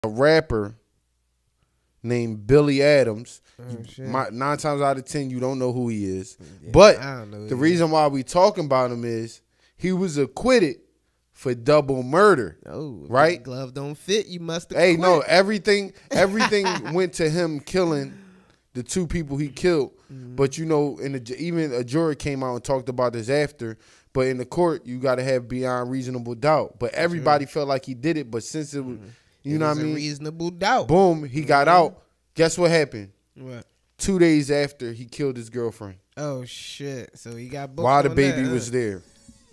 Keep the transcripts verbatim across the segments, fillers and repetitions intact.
a rapper named Billy Adams. Oh, shit. My, nine times out of ten, you don't know who he is. Yeah, but I don't know the who reason why we talking about him is he was acquitted for double murder. Oh, right? If the glove don't fit, you must have Hey, quit. no, everything everything went to him killing the two people he killed. Mm-hmm. But you know, in the, even a jury came out and talked about this after. But in the court, you got to have beyond reasonable doubt. But everybody sure. felt like he did it. But since it was, mm-hmm. you it know was what I mean? Reasonable doubt. Boom, he got mm-hmm. out. Guess what happened? What? Two days after, he killed his girlfriend. Oh, shit. So he got booked while the on baby that, huh? was there.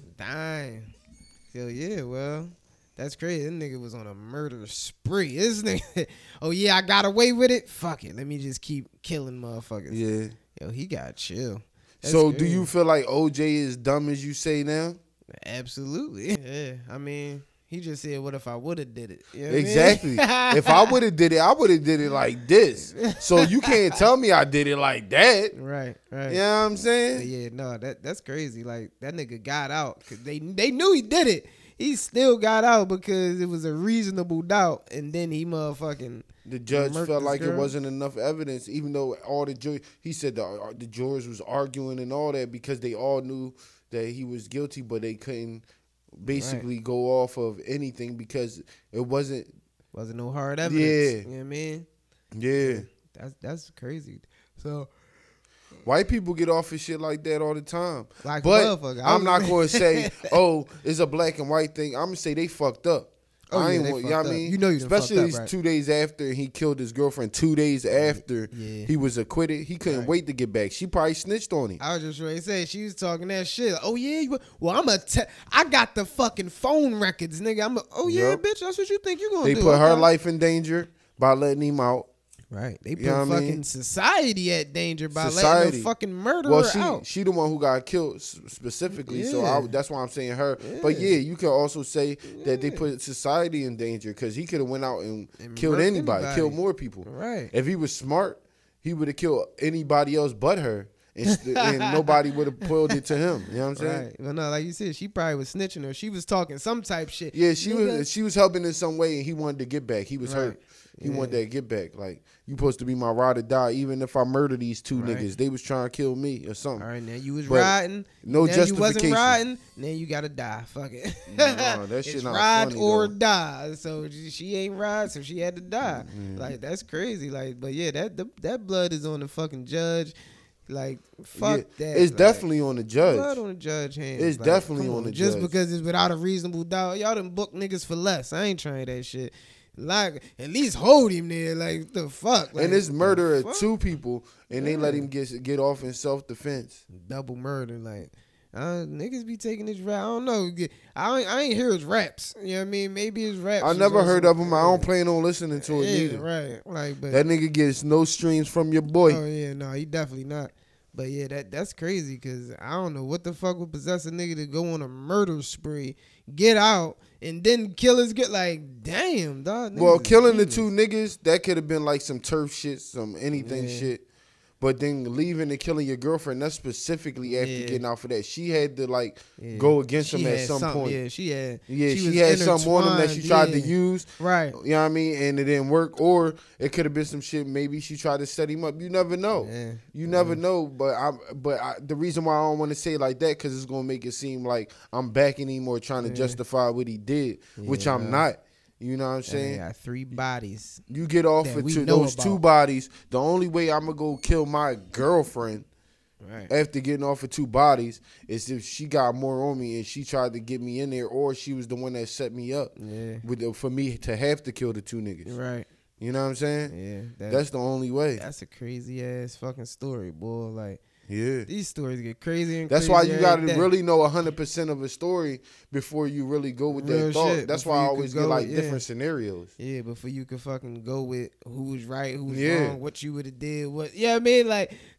Dang. So, yeah, well, that's crazy. This nigga was on a murder spree. This nigga, oh, yeah, I got away with it? Fuck it. Let me just keep killing motherfuckers. Yeah. Yo, he got chill. That's so crazy. Do you feel like O J is dumb as you say now? Absolutely. Yeah. I mean, he just said, what if I would have did it? You know exactly. I mean? If I would have did it, I would have did it like this. So you can't tell me I did it like that. Right, right. You know what I'm saying? But yeah, no, that that's crazy. Like, that nigga got out because they, they knew he did it. He still got out because it was a reasonable doubt, and then he motherfucking the judge felt like girl. It wasn't enough evidence, even though all the jury, he said the the jurors was arguing and all that because they all knew that he was guilty, but they couldn't basically right. go off of anything because it wasn't wasn't no hard evidence. Yeah, you know what I mean? Yeah, that's that's crazy. So. White people get off of shit like that all the time. Like but I'm not going to say, oh, it's a black and white thing. I'm going to say they fucked up. Oh, I yeah, ain't they want, fucked you know up. what I mean? You know you Especially fucked up, right? two days after he killed his girlfriend, two days after yeah. he was acquitted, he couldn't right. wait to get back. She probably snitched on him. I was just ready to say, she was talking that shit. Like, oh, yeah? You, well, I'm a te- I got the fucking phone records, nigga. I'm a, oh, yeah, yep. bitch, that's what you think you going to do. do. They put her okay? life in danger by letting him out. Right. They put you know fucking I mean? society at danger by society. letting the fucking murderer well, she, out. She the one who got killed specifically, yeah. so I, that's why I'm saying her. Yeah. But yeah, you can also say yeah. that they put society in danger because he could have went out and, and killed anybody, anybody, killed more people. Right. If he was smart, he would have killed anybody else but her. And, and nobody would have pulled it to him. You know what I'm saying? Right. But no, like you said, she probably was snitching or she was talking some type shit. Yeah, she nigga. was she was helping in some way and he wanted to get back. He was right. hurt. He yeah. wanted that get back. Like, you supposed to be my ride or die, even if I murder these two right. niggas. They was trying to kill me or something. All right, now you was but riding. No now justification. You wasn't riding. Now you gotta die. Fuck it. No, that shit it's not ride funny, or though. die. So she ain't ride, so she had to die. Mm-hmm. Like, that's crazy. Like, but yeah, that the, that blood is on the fucking judge. Like, fuck yeah, that. It's like, definitely on the judge. Blood on the judge hands. It's like, definitely on, on the just judge. Just because it's without a reasonable doubt. Y'all done book niggas for less. I ain't trying that shit. Like, at least hold him there. Like, the fuck? Like, and it's murder of two people, and yeah. they let him get get off in self-defense. Double murder. Like, uh, niggas be taking his rap. I don't know. I ain't, I ain't hear his raps. You know what I mean? Maybe his raps. I never heard of him. I don't plan on listening to it yeah, either. Right. Like, but that nigga gets no streams from your boy. Oh, yeah. No, he definitely not. But yeah, that that's crazy because I don't know what the fuck would possess a nigga to go on a murder spree, get out, and then kill his get like, damn, dog. Well, killing the two niggas, that could have been like some turf shit, some anything yeah. shit. But then leaving and killing your girlfriend, that's specifically after yeah. getting out for that. She had to like yeah. go against she him at some point. Yeah, she had. Yeah, she, she had something on him that she tried yeah. to use. Right. You know what I mean? And it didn't work. Or it could have been some shit. Maybe she tried to set him up. You never know. Yeah. You never yeah. know. But I, but I, the reason why I don't want to say it like that because it's gonna make it seem like I'm backing him or trying to yeah. justify justify what he did, yeah, which I'm no. not. You know what I'm saying? Got three bodies. You get off of two, those about. two bodies. The only way I'm gonna go kill my girlfriend right. after getting off of two bodies is if she got more on me and she tried to get me in there, or she was the one that set me up. Yeah. With the, for me to have to kill the two niggas. Right. You know what I'm saying? Yeah. That's, that's the only way. That's a crazy ass fucking story, boy. Like. Yeah. These stories get crazy and That's crazy. why you got to day. really know one hundred percent of a story before you really go with Real that thought. shit, That's why I always get like with, different yeah. scenarios. Yeah, before you can fucking go with who's right, who's yeah. wrong, what you would have did, what, yeah, you know what I mean? Like,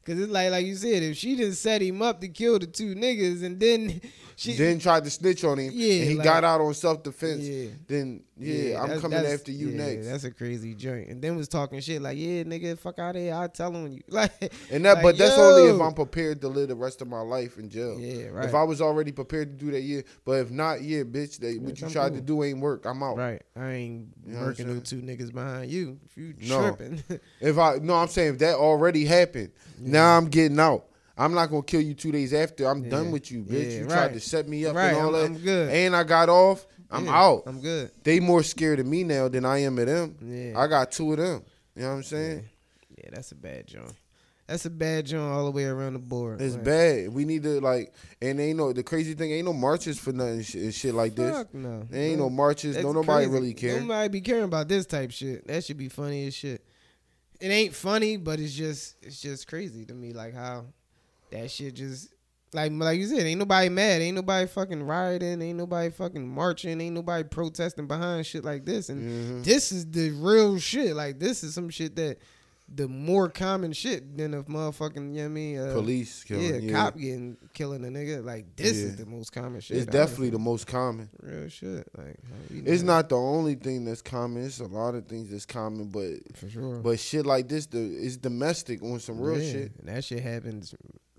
Cause it's like like you said, if she just set him up to kill the two niggas and then she then tried to snitch on him, yeah, and he like, got out on self defense. Yeah. Then yeah, Yeah, I'm that's- coming that's- after you yeah, next. That's a crazy joint. And then was talking shit like, yeah, nigga, fuck out of here. I'll tell on you. Like, And that, like, but that's only if yo. I'm prepared to live the rest of my life in jail. Yeah, right. If I was already prepared to do that, yeah. But if not, yeah, bitch, they, what Bitch, you I'm tried to cool. do ain't work. I'm out. Right. I ain't You know what I'm working no two niggas behind you. If you No. tripping. If I no, I'm saying if that already happened, now I'm getting out. I'm not gonna kill you two days after. I'm Yeah. done with you, bitch. Yeah, you right. tried to set me up Right, and all I'm- that. I'm good. And I got off. I'm Yeah, out. I'm good. They more scared of me now than I am of them. Yeah. I got two of them. You know what I'm saying? Yeah, that's a bad joint. That's a bad joint all the way around the board. It's Like, bad. We need to like, and ain't no the crazy thing. Ain't no marches for nothing sh- and shit like this. Fuck no. There ain't no marches. That's No nobody crazy. really care. Nobody be caring about this type shit. That should be funny as shit. It ain't funny, but it's just it's just crazy to me, like how that shit just like like you said, ain't nobody mad, ain't nobody fucking rioting, ain't nobody fucking marching, ain't nobody protesting behind shit like this. And Mhm. this is the real shit. Like this is some shit that the more common shit than a motherfucking, you know what I mean? Uh, Police killing. yeah, Yeah, cop getting killing a nigga. Like this Yeah. is the most common shit. It's definitely the most common. real shit. Like how we It's know- not the only thing that's common. It's a lot of things that's common, but for sure. but shit like this, the it's domestic on some real Yeah, shit. and that shit happens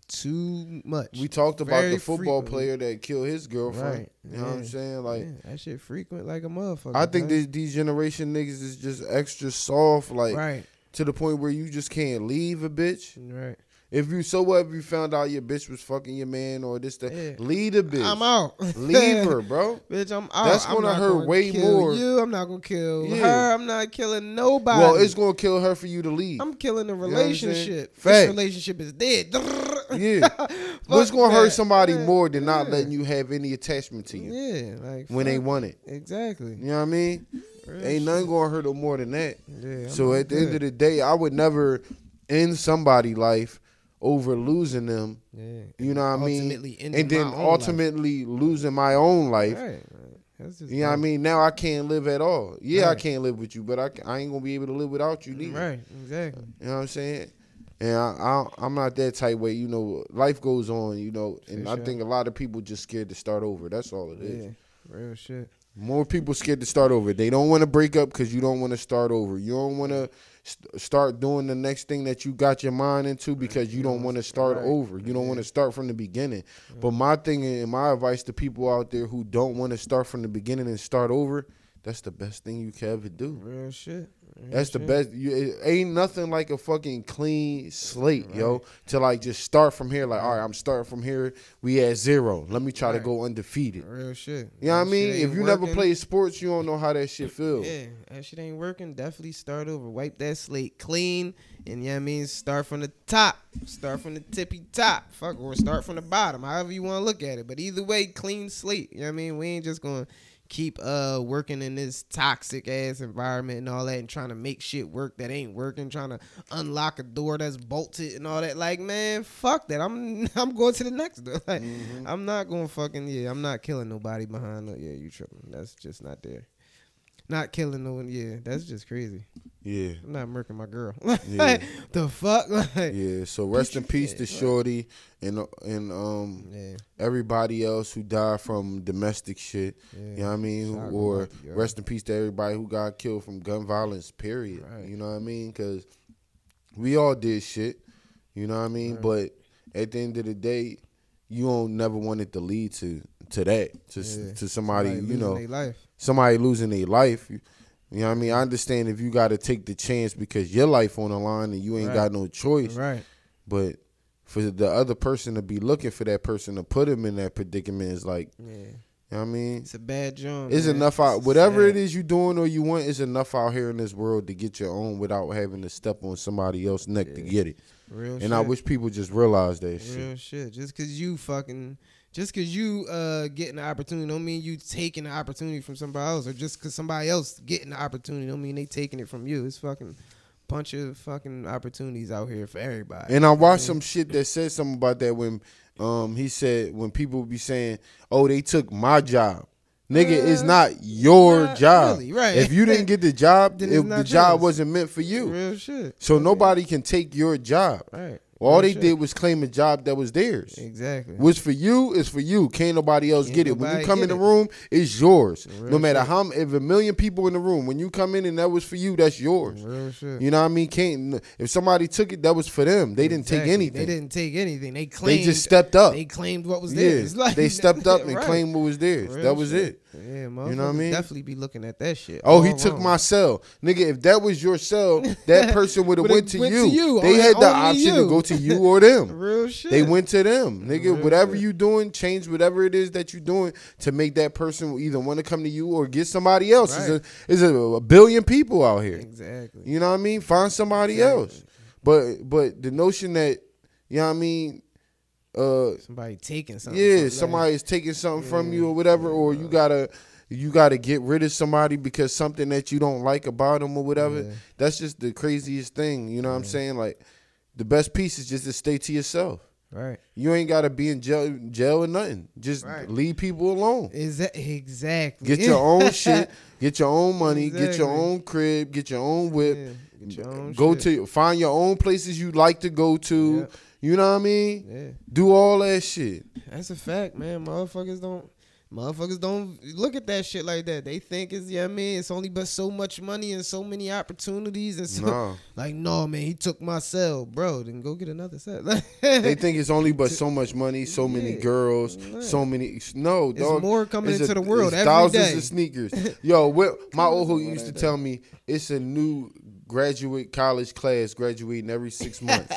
too much. We talked about Very the football frequently. player that killed his girlfriend. Right. You know what I'm Yeah. saying? Like, Yeah, that shit frequent like a motherfucker. I think man. these these generation niggas is just extra soft, like right, to the point where you just can't leave a bitch. right. If you so what if you found out your bitch was fucking your man or this that, Yeah. leave the bitch. I'm out. Leave her, bro. Bitch, I'm out. That's I'm gonna not hurt gonna way kill more. You, I'm not gonna kill Yeah. her. I'm not killing nobody. Well, it's gonna kill her for you to leave. I'm killing the know what I'm saying? relationship. This Fact. relationship is dead. Yeah. What's gonna hurt that. somebody Yeah. more than not Yeah. letting you have any attachment to you Yeah, like when they fuck. want it? Exactly. You know what I mean? Real Ain't nothing gonna hurt them more than that. shit. Yeah, So I'm at the end good. of the day, I would never end somebody's life over losing them. yeah. You know what I mean? Ultimately ending And then my own ultimately losing my own life. life. Right. That's just You know what I dumb. mean? Now I can't live at all. Yeah, I Right. can't live with you, but I, I ain't gonna be able to live without you neither. Right. Exactly. You know what I'm saying? And I, I, I'm not that type way. You know, life goes on. You know, and For I sure. think a lot of people just scared to start over. That's all it is. Yeah. Real shit. More people scared to start over. They don't want to break up because you don't want to start over. You don't want to st- start doing the next thing that you got your mind into because you don't want to start Right. over. You don't want to start from the beginning. But my thing and my advice to people out there who don't want to start from the beginning and start over, that's the best thing you can ever do. Real shit. Real That's the shit. best. You, it ain't nothing like a fucking clean slate, yo. To like just start from here. Like, all right, I'm starting from here. We at zero. Let me try to Right. go undefeated. Real shit. You know what I That mean? shit If ain't you never working, played sports, you don't know how that shit feels. Yeah, that shit ain't working. Definitely start over. Wipe that slate clean. And you know what I mean? Start from the top. Start from the tippy top. Fuck, or start from the bottom. However you want to look at it. But either way, clean slate. You know what I mean? We ain't just going to keep uh working in this toxic ass environment and all that and trying to make shit work that ain't working, trying to unlock a door that's bolted and all that. Like, man, fuck that. I'm I'm going to the next door. Like, Mhm. I'm not going to fucking, yeah, I'm not killing nobody behind no, yeah, you tripping. That's just not there. Not killing no one, yeah, that's just crazy. Yeah. I'm not murking my girl. Yeah. The fuck? Like, Yeah. So rest in peace to Yeah. Shorty and and um yeah, everybody else who died from domestic shit. yeah. You know what I mean? Shout Or out to y'all. rest in peace to everybody who got killed from gun violence, period. Right. You know what I mean? Because we all did shit. You know what I mean? Right. But at the end of the day, you don't never want it to lead to to that. To, s Yeah. to somebody, you losing know, their life. somebody losing their life. You, you know what I mean? I understand if you got to take the chance because your life on the line and you ain't Right. got no choice. Right. But for the other person to be looking for that person to put him in that predicament is like, Yeah. you know what I mean? It's a bad job. It's man. enough out. It's Whatever sad. it is you doing or you want, it's enough out here in this world to get your own without having to step on somebody else's neck to Yeah. get it. Real And shit. I wish people just realize that Real shit. shit. Just cause you fucking, just cause you uh getting the opportunity, don't mean you taking the opportunity from somebody else, or just cause somebody else getting the opportunity, don't mean they taking it from you. It's fucking bunch of fucking opportunities out here for everybody. And I watched Yeah. some shit that said something about that when um he said when people be saying, "Oh, they took my job." Nigga, it's Uh, not your not job. really, right. If you didn't get the job, Then it, it's the not job yours. wasn't meant for you. Real shit. So Okay. nobody can take your job. Right. All Real they shit. did was claim a job that was theirs. Exactly. What's for you is for you. Can't nobody else Can't get it. When nobody you come get in the it. room, it's yours. Real No matter shit. how if a million people in the room, when you come in and that was for you, that's yours. Real shit. You know what I mean? Can't if somebody took it, that was for them. They didn't take Exactly. anything. They didn't take anything. They claimed. They just stepped up. They claimed what was Yeah, theirs. Like, they stepped up and right. claimed what was theirs. Real that was shit. it. Yeah, know what I motherfuckers mean? Definitely be looking at that shit. Oh, he all took wrong. my cell, nigga. If that was your cell, that person would have Would've went to went you. to you. They Only- had the only option you. to go to you or them. Real shit. They went to them, nigga. Real Whatever shit. you doing, change whatever it is that you're doing to make that person either want to come to you or get somebody else. Right. There's a, a, a billion people out here. Exactly. You know what I mean? Find somebody Exactly. else. But but the notion that, you know what I mean, uh, Somebody taking something. yeah, from that. somebody is taking something from Yeah. you or whatever, or you gotta you gotta get rid of somebody because something that you don't like about them or whatever. Yeah. That's just the craziest thing. You know what I'm Yeah. saying? Like the best piece is just to stay to yourself. Right. You ain't gotta be in jail, jail or nothing. Just Right. leave people alone. Is that exactly? Get your own shit. Get your own money. Get your Exactly. own crib. Get your own whip. Yeah, get your own Go shit. to find your own places you like to go to. Yep. You know what I mean? Yeah, Do all that shit. that's a fact, man. Motherfuckers don't. Motherfuckers don't look at that shit like that. They think it's, yeah, I mean, it's only but so much money and so many opportunities and so Nah. like, no, man, he took my cell, bro. Then go get another cell. They think it's only but so much money, so many Yeah. girls, Right. so many. No, It's dog. more coming It's into a- the world it's every thousands day. of sneakers. Yo, what, my old who used to like tell me it's a new graduate college class graduating every six months.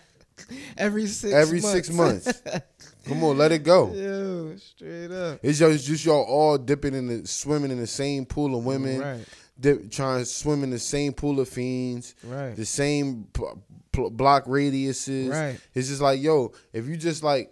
every six every months. six months. Come on, let it go. Yo, straight up. It's just, just y'all all dipping in the swimming in the same pool of women, Right, dip, trying to swim in the same pool of fiends, right, the same p- pl- block radiuses. right. It's just like, yo, if you just like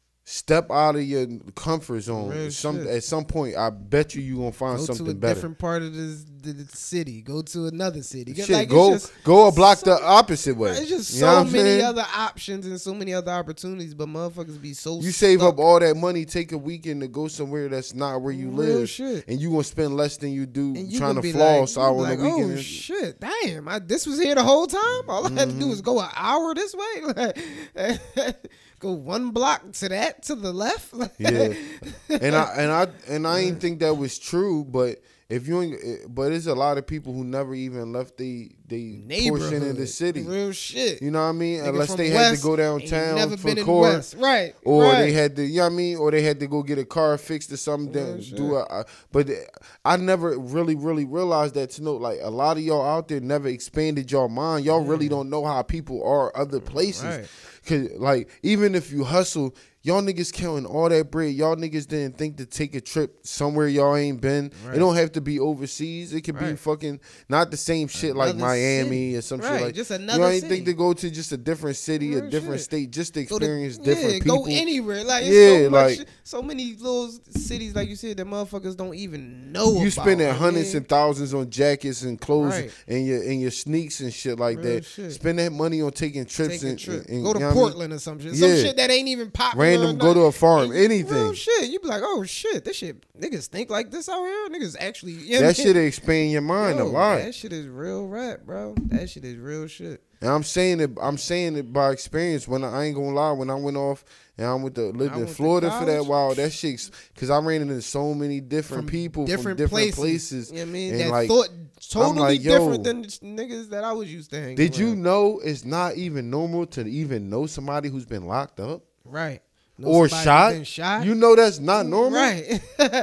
step out of your comfort zone, Real some shit. at some point, I bet you you gonna find Go to a something better. different part of this, the, the city. Go to another city. Shit, Like, it's go just go a block so- the opposite way. It's just You know so what I'm many saying? other options and so many other opportunities, but motherfuckers be so You save stuck. up all that money, take a weekend to go somewhere that's not where you Real live, shit. and you gonna spend less than you do And you trying gonna to be floss like, out you on be the like, weekend. oh shit, damn! I, this was here the whole time. All I had to do was go an hour this way, like, go one block to that to the left. Yeah, and I and I and I ain't think that was true, but if you ain't, but there's a lot of people who never even left the the portion of the city. Real shit. You know what I mean? Nigga Unless from they had West to go ain't downtown never for been in court, West. Right? or right. they had to, you know what I mean? Or they had to go get a car fixed or something. Real Then shit. do a, uh, but I never really, really realized that to know, like a lot of y'all out there never expanded your mind. Y'all really don't know how people are other places. Right. Cause like even if you hustle, y'all niggas counting all that bread. Y'all niggas didn't think to take a trip somewhere y'all ain't been. Right. It don't have to be overseas. It could be Right. fucking not the same shit like Another Miami city. or some Right, shit like. just You another ain't city. think to go to just a different city, a Real different shit. state, just to Go to- experience different yeah, people. Go anywhere. Like it's Yeah, so much, like- so many little cities, like you said, that motherfuckers don't even know. You about, spending I hundreds mean. and thousands on jackets and clothes Right. and your and your sneaks and shit like Real that. shit. Spend that money on taking trips Take a and, trip. and- go to you know what I mean? Portland or some shit. Some Yeah. shit that ain't even popular. Random, or go to a nothing. farm, And you- anything. Real shit. You be like, oh shit, this shit, niggas think like this out here. Niggas actually, you know what I That mean? shit expand your mind Yo, a lot. That shit is real rap, bro. That shit is real shit. And I'm saying it. I'm saying it by experience. When I, I ain't gonna lie, when I went off and I went to lived I in went to Florida for that college. while, that shit, because I ran into so many different From people different from different places. places. You know what I mean? and That like, thought totally like, yo, different than the niggas that I was used to hanging did you around. know it's not even normal to even know somebody who's been locked up Right. Know or somebody shot? been shot? You know that's not normal. Right.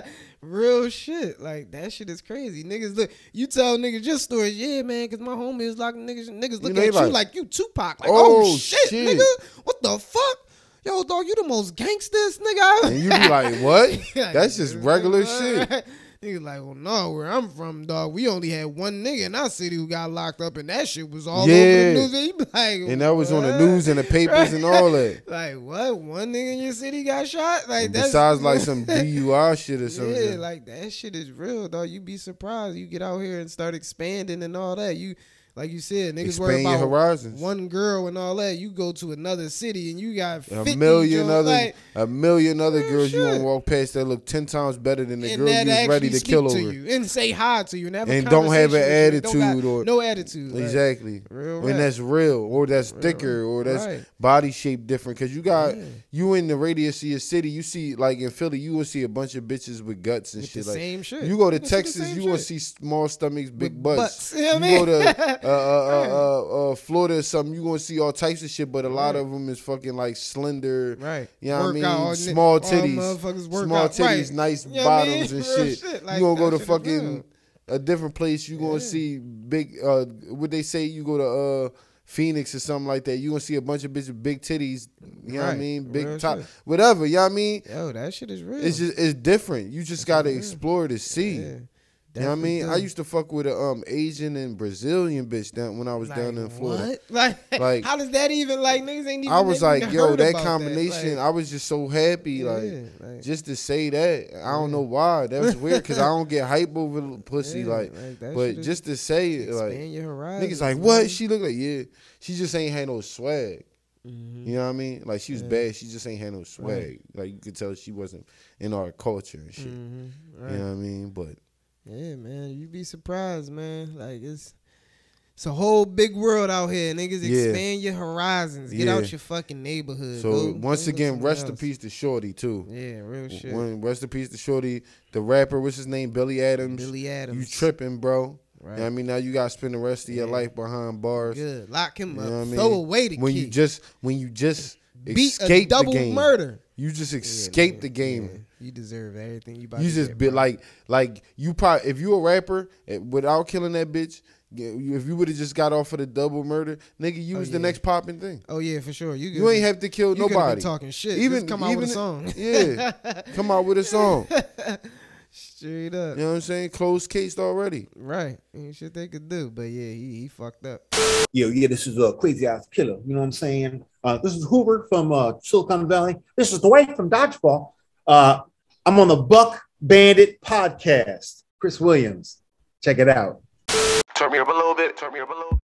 Real shit. Like, that shit is crazy. Niggas look, you tell niggas just stories, yeah, man, because my homie is like, niggas, niggas look know, at they you like, like you Tupac. Like, oh, oh, shit, shit. nigga. What the fuck? Yo, dog, you the most gangsters, nigga. And you be like, what? Like, That's just regular what? shit. Niggas like, well, no, where I'm from, dog, we only had one nigga in our city who got locked up, and that shit was all Yeah. over the news. And, he be like, And that was on the what? news and the papers and all that. Like, what? One nigga in your city got shot? Like, that's Besides like some D U I shit or something. yeah, like that shit is real, dog. You be surprised. You get out here and start expanding and all that. You like you said, niggas worry Expand your about horizons. one girl and all that. You go to another city and you got fifty A million joints, other, like, a million other man, girls you shit. gonna walk past that look ten times better than the and girl that you was ready actually to speak kill to over, you and say hi to you and, have a and don't have an conversation with you and attitude don't or got no attitude. Like, exactly. real When rap. that's real, or that's Real thicker, or that's right. body shape different. Cause you got Yeah. you in the radius of your city. You see, like in Philly, you will see a bunch of bitches with guts and With shit. the Like same shit. you go to You can see the Texas, same you will shit. see small stomachs, big With butts. butts. You know what I You go mean? to uh, uh, uh, uh, uh, Florida or something, you gonna see all types of shit. But a lot Right. of them is fucking like slender. Right. You know what I Work mean? out, all Small all titties, motherfuckers work small out. titties, Right. nice You know what I mean? bottoms and Real shit. shit. Like, you gonna go that to shit is fucking real. a different place. You gonna Yeah. see big. Uh, what they say? You go to uh Phoenix or something like that. You gonna see a bunch of bitches with big titties. You know what I Right. mean? Big Real top, shit. whatever. You know what I mean? Yo, that shit is real. It's just it's different. You just gotta real. explore to see. Yeah. You know what I mean? Definitely I do. used to fuck with a um Asian and Brazilian bitch down when I was Like, down in Florida. What? Like, Like, how does that even like niggas ain't even? I was never like, even yo, heard that about combination. Like, I was just so happy, yeah, like like, just to say that. I don't Yeah. know why. That was weird because I don't get hype over pussy, yeah, like. like, that But shit is- just to say it, expand like your horizons, niggas like, man. what? She look like yeah. She just ain't had no swag. Mhm. You know what I mean? Like she was Yeah. bad. She just ain't had no swag. Like you could tell she wasn't in our culture and shit. Mhm. Right. You know what I mean? But Yeah, man, you be surprised, man. Like it's it's a whole big world out here, niggas. Yeah. Expand your horizons. Get Yeah. out your fucking neighborhood. so Go- once go look again, somewhere rest in else. peace to Shorty too. Yeah, real shit. One, rest in peace to Shorty, the rapper. What's his name? Billy Adams. Billy Adams. You tripping, bro? Right. You know what I mean? Now you gotta spend the rest of your Yeah. life behind bars. Good. Lock him You up. know what I mean? Throw away the when key. you just when you just beat a escape double the game. murder. You just Yeah, escape man. the game. Yeah. You deserve everything you about You to just get, be bro. like like you probably if you a rapper eh, without killing that bitch. yeah, you- If you would have just got off of the double murder, nigga, you Oh, was the yeah. next popping thing. Oh yeah, for sure. You, You ain't have to kill you could've nobody. been talking shit. Even Just come out even with a song. Yeah, come out with a song. Straight up. You know what I'm saying? Closed case already. Right. Ain't shit they could do. But yeah, he, he fucked up. Yo, yeah, this is a crazy ass killer. You know what I'm saying? Uh, this is Hoover from uh, Silicon Valley. This is Dwight from Dodgeball. Uh, I'm on the Buck Bandit podcast. Chris Williams. Check it out. Turn me up a little bit. Turn me up a little.